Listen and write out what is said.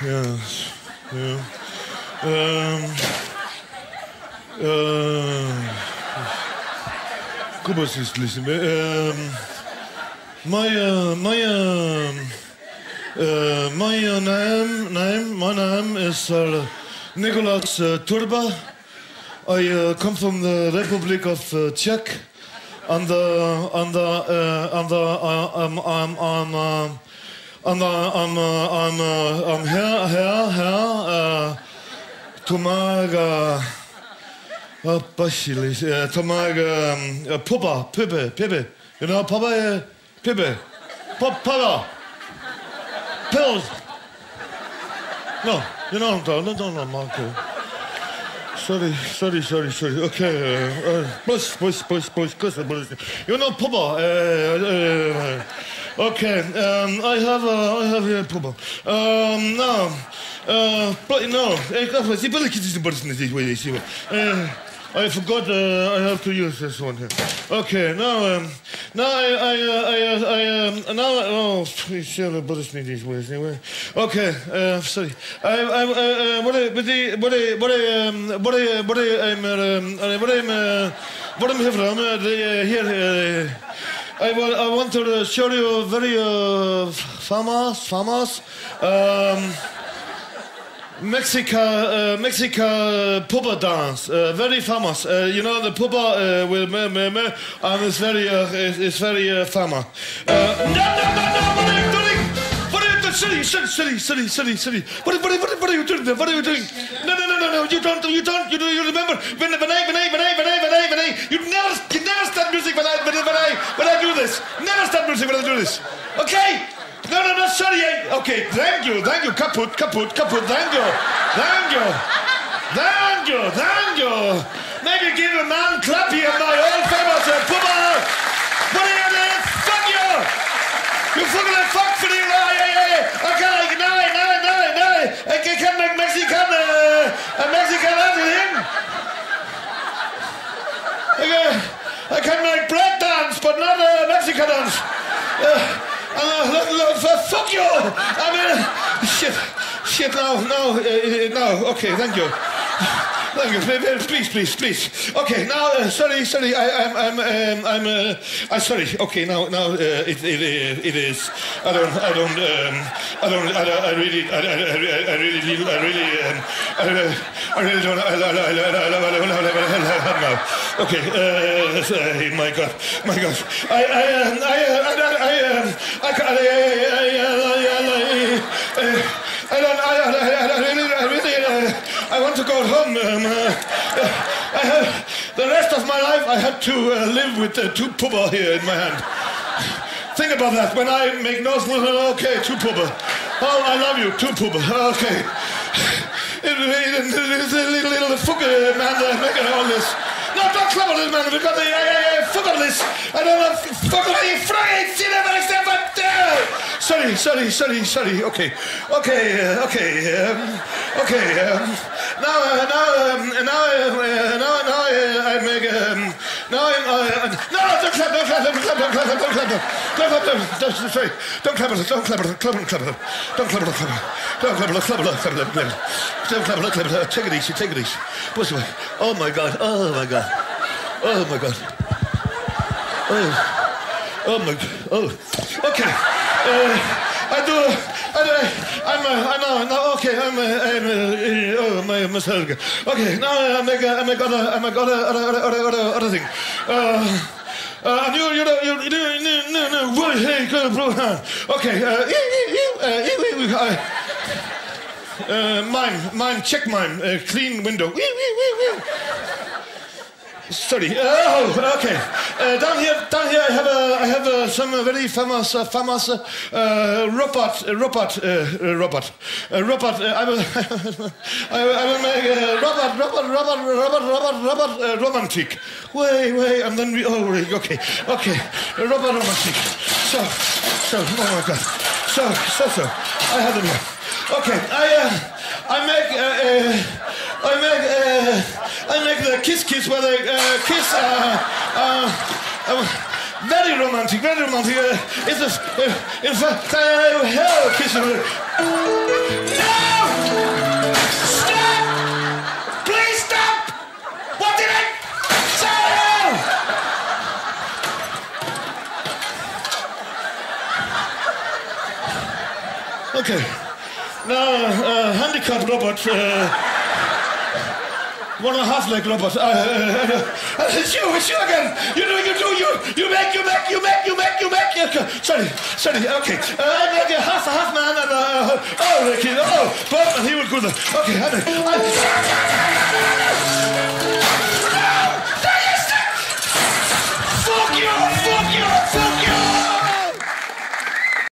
Yes. Yeah. Kubas ist listen. My name is Nicolas Turba. I come from the Republic of Czech, and I'm here to make Pippa. You know, Papa, Pippa, Papa, pills. No, you know, no, Marco. Sorry. Okay, boys. You know, Papa. Okay, I have here, Papa. I forgot. I have to use this one here. Okay, now oh, shit, but need these ways anyway. Okay, sorry. What I'm here from? Here. I want to show you a very famous Mexican pupa dance, very famous. You know the pupa with and it's very famous. No! What are you doing? What are you doing? Silly. What are you doing there? What are you doing? No! You don't. You remember when you never start music when I do this. Never start music when I do this. Okay? No, sorry. Okay, thank you. Kaput. Thank you. Maybe give a man clappy of my old famous Puma. What are you doing? Fuck you. You fucking fuck for you. Okay, no. I can't make Mexican everything. I can make break dance, but not Mexican dance. Fuck you! I mean, shit. No. Okay, thank you. Please. Okay, now, sorry. I'm sorry. Okay, now it is. I really don't. Okay. My God. I want to go home. The rest of my life I had to live with two puppa here in my hand. Think about that. When I make noise, okay, two puppa. Oh, I love you, two puppa. Okay. It's a little fucker man making all this. No, don't clap on this man because fuck all this. I don't know. Fuck all this. Sorry. Okay. Now I make no, don't clap. Sorry, don't clap. Take it easy. Push away. Oh my God. Okay. My Helga. Okay, now I make other thing. And hey, okay. Check mine. Clean window. Sorry. Okay. Down here, I have some very famous robot. I will make robot romantic. Wait, and then okay. Robot romantic. So. Oh my God. So. I have them here. Okay. I make the kiss where they kiss. Very romantic. It's in fact, I kiss. No! Okay. Now, handicap robot. 1.5 leg robot. It's you again. You make. Sorry. Okay. I make a half man and oh, Ricky. Oh, but he was good. Okay,